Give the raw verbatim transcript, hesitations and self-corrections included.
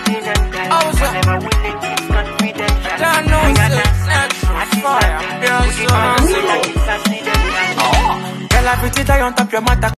Girl, I pretty die on top your mata.